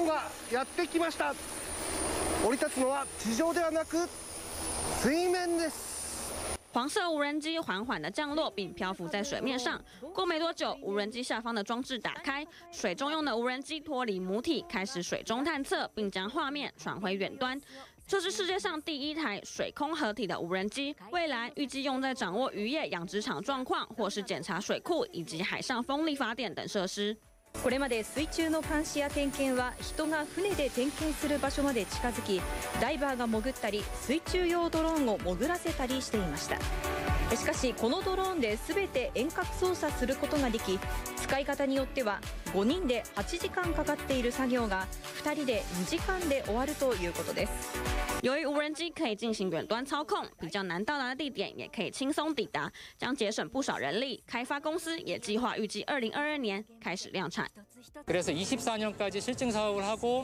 がやってきました。降り立つのは地上ではなく水面です。 黄色无人机缓缓地降落，并漂浮在水面上。过没多久，无人机下方的装置打开，水中用的无人机脱离母体，开始水中探测，并将画面传回远端。这是世界上第一台水空合体的无人机，未来预计用在掌握渔业养殖场状况，或是检查水库以及海上风力发电等设施。 これまで水中の監視や点検は人が船で点検する場所まで近づき、ダイバーが潜ったり水中用ドローンを潜らせたりしていました。しかしこのドローンで全て遠隔操作することができ、使い方によっては5人で8時間かかっている作業が2人で2時間で終わるということです。 由于无人机可以进行远端操控，比较难到达的地点也可以轻松抵达，将节省不少人力。开发公司也计划预计2022年开始量产。 그래서 24년까지 실증 사업을 하고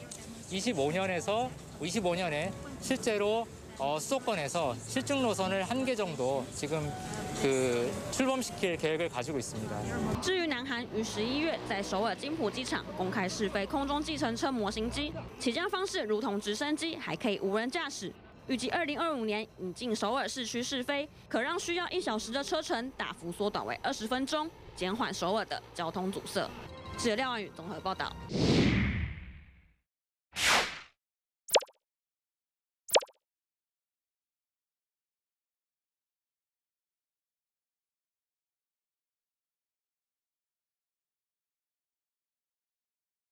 25년에 실제로 수도권에서 실증 노선을 1개 정도 지금 출범시킬 계획을 가지고 있습니다. 至于南韩于11月在首尔金浦机场公开试飞空中计程车模型机，起降方式如同直升机，还可以无人驾驶。预计2025年引进首尔市区试飞，可让需要1小时的车程大幅缩短为20分钟，减缓首尔的交通阻塞。记者廖婉宇综合报道。